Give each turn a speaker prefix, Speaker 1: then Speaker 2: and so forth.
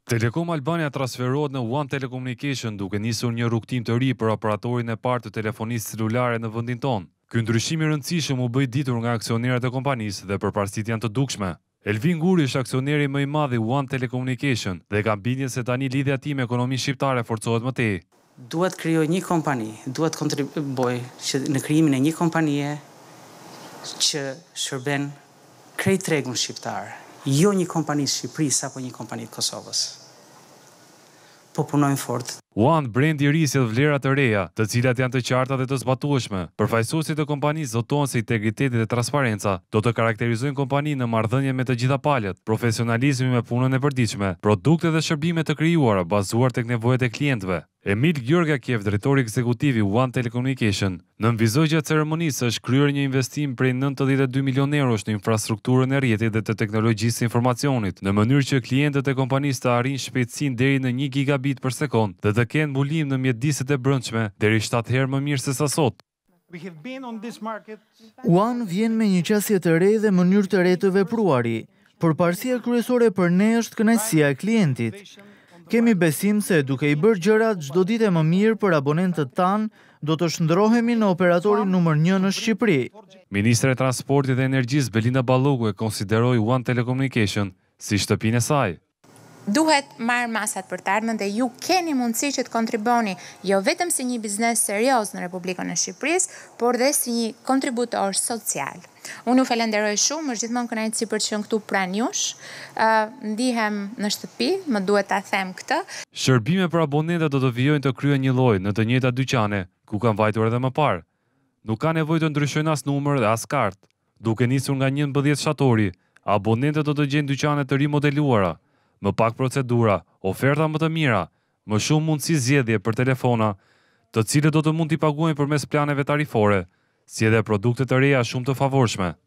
Speaker 1: Telekom Albania transferohet në One Telecommunications duke nisur një rrugtim të ri për operatorin e parë të telefonisë celulare në vendin tonë. Ky ndryshim i rëndësishëm u bë ditur nga aksionerët e kompanisë dhe përparësitë janë të dukshme. Elvin Guri është aksioneri më i madh i One Telecommunications dhe ka bindjen se tani lidhja e tij me ekonominë shqiptare forcohet më tej.
Speaker 2: Duhet krijoj një kompani, duhet kontribuoj në krijimin e një kompanie që shërben krejt tregun shqiptar. Jo një kompani Shqipërisë apo një kompani të Kosovës. Po punojnë fort.
Speaker 1: One brendi i ri sjell vlera të reja, të cilat janë të qarta dhe të zbatueshme. Përfaqësuesit e kompanisë zotohen se integriteti dhe transparenca do të karakterizojnë kompaninë në marrëdhënie me të gjitha palët, profesionalizmi me punën e përditshme, produkte dhe shërbime të krijuara bazuar tek nevojat e klientëve. Emil Gjorgakiev, drejtori ekzekutiv i One Telecommunications, nënvizoi gjatë ceremonisë se është kryer një investim prej 92 milion eurosh në infrastrukturën e rrjetit dhe të teknologjisë së informacionit, në mënyrë që klientët e kompanisë të arrijnë shpejtësinë deri në 1 gigabit për sekond dhe të kenë mbulim në mjediset e brendshme deri 7 herë më mirë se sa sot.
Speaker 3: One vjen me një qasje të re dhe mënyrë të re të vepruari. Përparësia kryesore për ne është kënaqësia e klientit. Kemi besim se duke i bërë gjërat çdo ditë më mirë për abonentët tanë, do të shndërrohemi në operatorin numër 1 në Shqipëri.
Speaker 1: Ministre e Transportit dhe Energjisë Belinda Ballogu e konsideroi One Telecommunications si shtëpinë e saj.
Speaker 4: Duhet marrë masat për të ardhmen dhe ju keni mundësi që të kontriboni jo vetëm si një biznes serioz në Republikën e Shqipërisë, por dhe si një kontributor social. Unë ju falenderoj shumë, është gjithmonë kënaqësi për të qenë këtu pranë jush. Ndihem në shtëpi, më duhet ta them këtë.
Speaker 1: Shërbime për abonentët do të vijojnë të kryen një lloj në të njëjtat dyqane, ku kanë vajtur edhe më parë. Nuk ka nevojë të ndryshojnë as numër dhe as kartë. Duke nisur nga 11 shtatori, abonentët do të gjejnë dyqane të rimodeluara, më pak procedura, oferta më të mira, më shumë mundësi zgjedhje për telefona, të cilët do të mund t'i paguajnë përmes planeve tarifore, si edhe produkte të reja shumë të favorshme.